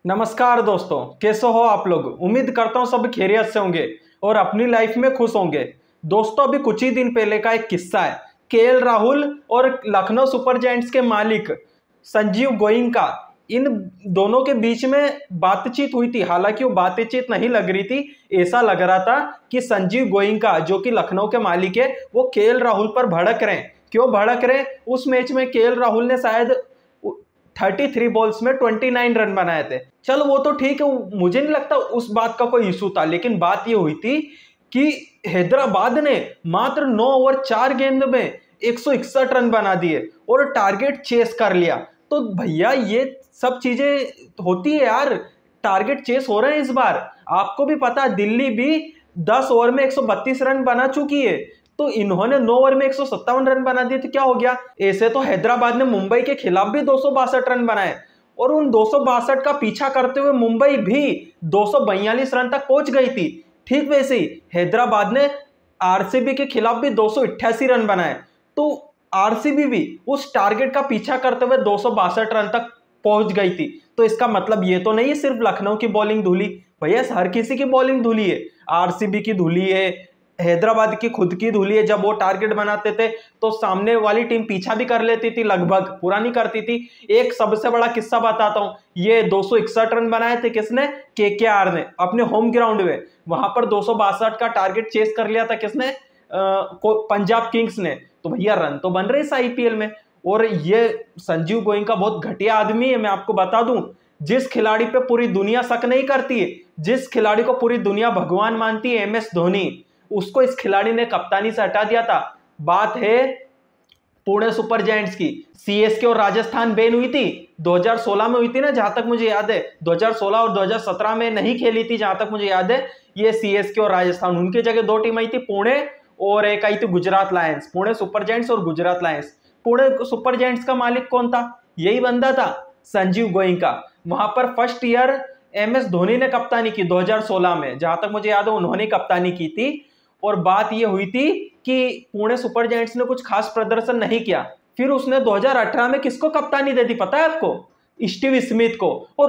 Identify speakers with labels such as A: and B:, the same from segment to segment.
A: नमस्कार दोस्तों, कैसे हो आप लोग। उम्मीद करता हूँ सब खैरियत से होंगे और अपनी लाइफ में खुश होंगे। दोस्तों, अभी कुछ ही दिन पहले का एक किस्सा है। केएल राहुल और लखनऊ सुपर जायंट्स के मालिक संजीव गोयनका, इन दोनों के बीच में बातचीत हुई थी। हालांकि वो बातचीत नहीं लग रही थी, ऐसा लग रहा था कि संजीव गोयनका जो कि लखनऊ के मालिक है वो केएल राहुल पर भड़क रहे हैं। क्यों भड़क रहे हैं? उस मैच में केएल राहुल ने शायद 33 बॉल्स में 29 रन बनाए थे। चलो वो तो ठीक है, मुझे नहीं लगता उस बात का कोई इशू था। लेकिन बात ये हुई थी कि हैदराबाद ने मात्र 9 ओवर 4 गेंद में 161 रन बना दिए और टारगेट चेस कर लिया। तो भैया ये सब चीजें होती है यार, टारगेट चेस हो रहे हैं इस बार। आपको भी पता है दिल्ली भी 10 ओवर में 132 रन बना चुकी है, तो इन्होंने 9 ओवर में 157 रन बना दिए, तो क्या हो गया। ऐसे तो हैदराबाद ने मुंबई के खिलाफ भी 262 रन बनाए और उन 262 का पीछा करते हुए मुंबई भी 242 रन तक पहुंच गई थी। ठीक वैसे ही हैदराबाद ने आरसीबी के खिलाफ भी 288 रन बनाए, तो आरसीबी भी उस टारगेट का पीछा करते हुए 262 रन तक पहुंच गई थी। तो इसका मतलब ये तो नहीं है सिर्फ लखनऊ की बॉलिंग धुली, भैया हर किसी की बॉलिंग धुली है। आरसीबी की धुली है, हैदराबाद की खुद की धुली है। जब वो टारगेट बनाते थे तो सामने वाली टीम पीछा भी कर लेती थी, लगभग पूरा नहीं करती थी। एक सबसे बड़ा किस्सा बताता हूं, ये 261 रन बनाए थे किसने? केकेआर ने अपने होम ग्राउंड में। वहां पर 262 का टारगेट चेस कर लिया था किसने? पंजाब किंग्स ने। तो भैया रन तो बन रहे इस आईपीएल में। और ये संजीव गोयनका बहुत घटिया आदमी है, मैं आपको बता दूं। जिस खिलाड़ी पे पूरी दुनिया शक नहीं करती है, जिस खिलाड़ी को पूरी दुनिया भगवान मानती है, MS धोनी, उसको इस खिलाड़ी ने कप्तानी से हटा दिया था। बात है पुणे सुपर जायंट्स की। सीएसके और राजस्थान बैन हुई थी 2016 में, हुई थी ना, जहां तक मुझे याद है। 2016 और 2017 में नहीं खेली थी जहां तक मुझे याद है। ये सीएसके और राजस्थान, उनकी जगह 2 टीम आई थी, पुणे और एक आई थी Gujarat Lions. Pune Super Giants और Gujarat Lions. Pune Super Giants का मालिक कौन था? यही बंदा था, संजीव गोयनका। वहां पर फर्स्ट ईयर MS धोनी ने कप्तानी की 2016 में, जहां तक मुझे याद है उन्होंने कप्तानी की थी। और बात यह हुई थी कि पुणे सुपर जायंट्स ने कुछ खास प्रदर्शन नहीं किया। फिर उसने 2018 में किसको कप्तानी दे दी पता है आपको? स्टीव स्मिथ को। और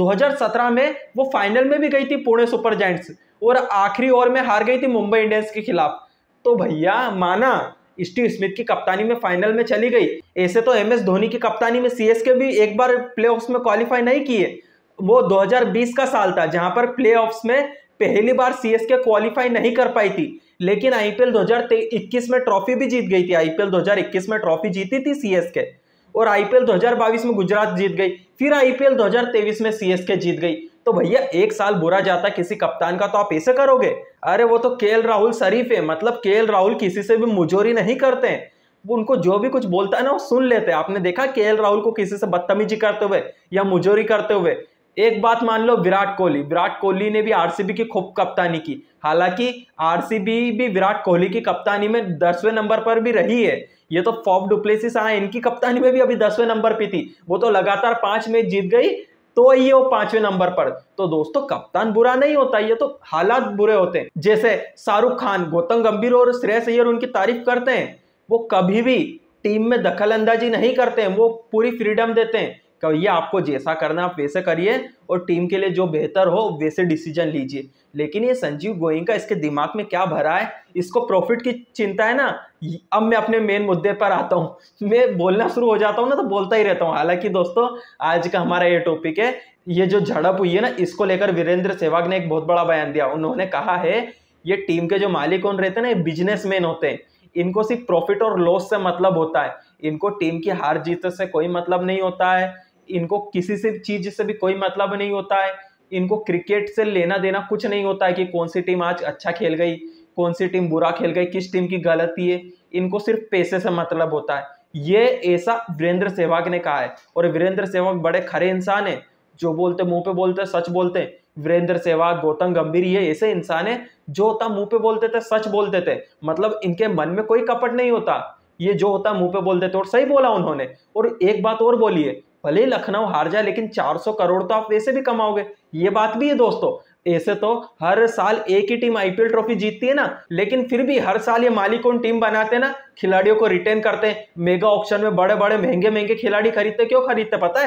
A: 2017 में वो फाइनल में भी गई थी पुणे सुपर जायंट्स और आखिरी ओवर में हार गई थी मुंबई इंडियंस के खिलाफ। तो भैया माना, स्टीव स्मिथ की कप्तानी में फाइनल में चली गई। ऐसे तो MS धोनी की कप्तानी में सीएसके भी एक बार प्लेऑफ्स में क्वालिफाई नहीं किए। वो 2020 का साल था जहां पर प्लेऑफ्स में पहली बार सीएसके क्वालिफाई नहीं कर पाई थी। लेकिन आईपीएल 2021 में ट्रॉफी भी जीत गई थी। आईपीएल 2021 में ट्रॉफी जीती थी सीएसके और आईपीएल 2022 में गुजरात जीत गई। फिर आईपीएल 2023 में सीएसके जीत गई। तो भैया एक साल बुरा जाता किसी कप्तान का तो आप ऐसे करोगे? अरे वो तो केएल राहुल शरीफ है, मतलब केएल राहुल किसी से भी मुजोरी नहीं करते हैं। वो उनको जो भी कुछ बोलता है ना वो सुन लेते हैं। आपने देखा केएल राहुल को किसी से बदतमीजी करते हुए या मुजोरी करते हुए? एक बात मान लो, विराट कोहली ने भी आरसीबी की खूब कप्तानी की। हालांकि आरसीबी भी विराट कोहली की कप्तानी में 10वें नंबर पर भी रही है। ये तो फॉफ डुप्लेसिस इनकी कप्तानी में भी अभी 10वें नंबर पे थी। वो तो लगातार 5 मैच जीत गई तो ये वो 5वें नंबर पर। तो दोस्तों कप्तान बुरा नहीं होता, ये तो हालात बुरे होते हैं। जैसे शाहरुख खान, गौतम गंभीर और श्रेयस अय्यर उनकी तारीफ करते हैं, वो कभी भी टीम में दखल अंदाजी नहीं करते हैं, वो पूरी फ्रीडम देते हैं। भैया आपको जैसा करना आप वैसे करिए और टीम के लिए जो बेहतर हो वैसे डिसीजन लीजिए। लेकिन ये संजीव गोयनका, इसके दिमाग में क्या भरा है? इसको प्रॉफिट की चिंता है ना। अब मैं अपने मेन मुद्दे पर आता हूं। मैं बोलना शुरू हो जाता हूं ना तो बोलता ही रहता हूं। हालांकि दोस्तों आज का हमारा ये टॉपिक है, ये जो झड़प हुई है ना, इसको लेकर वीरेंद्र सहवाग ने एक बहुत बड़ा बयान दिया। उन्होंने कहा है ये टीम के जो मालिक कौन रहते हैं ना, ये बिजनेसमैन होते हैं। इनको सिर्फ प्रॉफिट और लॉस से मतलब होता है। इनको टीम की हार जीत से कोई मतलब नहीं होता है। इनको किसी से चीज से भी कोई मतलब नहीं होता है। इनको क्रिकेट से लेना देना कुछ नहीं होता है कि कौन सी टीम आज अच्छा खेल गई, कौन सी टीम बुरा खेल गई, किस टीम की गलती है। इनको सिर्फ पैसे से मतलब होता है। ये ऐसा वीरेंद्र सहवाग ने कहा है। और वीरेंद्र सहवाग बड़े खरे इंसान है, जो बोलते मुंह पे बोलते सच बोलते हैं। वीरेंद्र सहवाग, गौतम गंभीर, ये ऐसे इंसान है जो होता मुंह पे बोलते थे सच बोलते थे, मतलब इनके मन में कोई कपट नहीं होता। ये जो होता मुंह पे बोल देते। और सही बोला उन्होंने। और एक बात और बोली है, भले लखनऊ हार जाए लेकिन 400 करोड़ तो आप वैसे भी कमाओगे। ये बात भी है दोस्तों। ऐसे तो हर साल एक ही टीम आईपीएल ट्रॉफी जीतती है ना, लेकिन फिर भी हर साल ये मालिक कौन टीम बनाते हैं ना, खिलाड़ियों को रिटेन करते हैं। मेगा ऑक्शन में बड़े बड़े महंगे महंगे खिलाड़ी खरीदते। क्यों खरीदते पता है?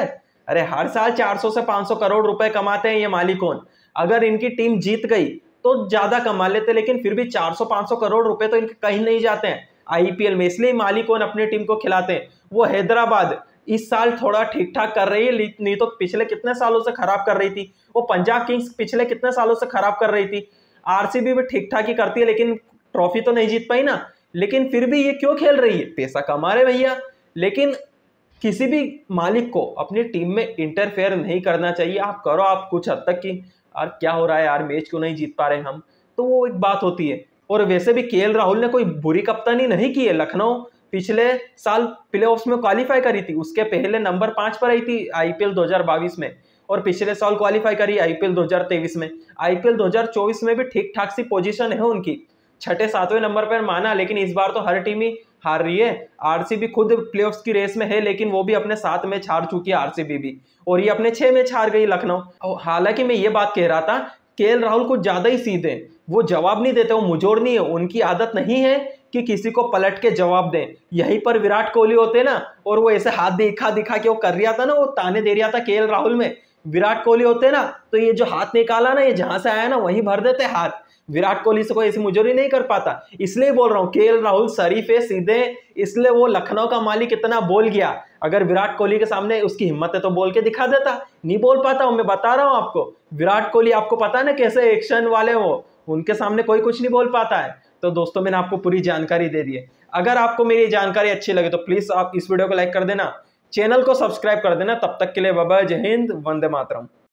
A: अरे हर साल 400 से 500 करोड़ रुपए कमाते हैं ये मालिकों। अगर इनकी टीम जीत गई तो ज्यादा कमा लेते, लेकिन फिर भी 400-500 करोड़ रुपए तो इनके कहीं नहीं जाते हैं आईपीएल में, इसलिए मालिकों अपनी टीम को खिलाते हैं। वो हैदराबाद इस साल थोड़ा ठीक ठाक कर रही है, नहीं तो पिछले कितने सालों से खराब कर रही थी। वो पंजाब किंग्स पिछले कितने सालों से खराब कर रही थी। आरसीबी भी ठीक ठाक ही करती है, लेकिन ट्रॉफी तो नहीं जीत पाई ना। लेकिन फिर भी ये क्यों खेल रही है, पैसा कमा रहे भैया। लेकिन किसी भी मालिक को अपनी टीम में इंटरफेयर नहीं करना चाहिए। आप करो आप कुछ हद तक कि यार क्या हो रहा है यार, मैच क्यों नहीं जीत पा रहे हम, तो वो एक बात होती है। और वैसे भी केएल राहुल ने कोई बुरी कप्तानी नहीं की है। लखनऊ पिछले साल प्लेऑफ्स में क्वालिफाई करी थी, उसके पहले नंबर 5 पर आई थी आईपीएल 2022 में, और पिछले साल क्वालिफाई करी आईपीएल 2023 में। आईपीएल 2024 में भी ठीक ठाक सी पोजीशन है उनकी, 6-7वें नंबर पर माना, लेकिन इस बार तो हर टीम ही हार रही है। आरसीबी खुद प्लेऑफ्स की रेस में है, लेकिन वो भी अपने 7 मैच हार चुकी है आरसीबी भी, और ये अपने 6 मैच हार गई लखनऊ। हालांकि मैं ये बात कह रहा था, केएल राहुल कुछ ज्यादा ही सीधे, वो जवाब नहीं देते, वो मुझोड़ नहीं है, उनकी आदत नहीं है कि किसी को पलट के जवाब दें। यहीं पर विराट कोहली होते ना, और वो ऐसे हाथ दिखा दिखा के वो कर रहा था ना, वो ताने दे रहा था केएल राहुल में। विराट कोहली होते ना तो ये जो हाथ निकाला ना, ये जहां से आया ना वहीं भर देते हाथ। विराट कोहली से कोई ऐसी मुजोरी नहीं कर पाता, इसलिए बोल रहा हूँ केएल राहुल शरीफ है, सीधे, इसलिए वो लखनऊ का मालिक इतना बोल गया। अगर विराट कोहली के सामने उसकी हिम्मत है तो बोल के दिखा देता, नहीं बोल पाता हूँ, मैं बता रहा हूँ आपको। विराट कोहली आपको पता है ना कैसे एक्शन वाले हो, उनके सामने कोई कुछ नहीं बोल पाता है। तो दोस्तों मैंने आपको पूरी जानकारी दे दी है। अगर आपको मेरी जानकारी अच्छी लगे तो प्लीज आप इस वीडियो को लाइक कर देना, चैनल को सब्सक्राइब कर देना। तब तक के लिए बाय बाय, जय हिंद, वंदे मातरम।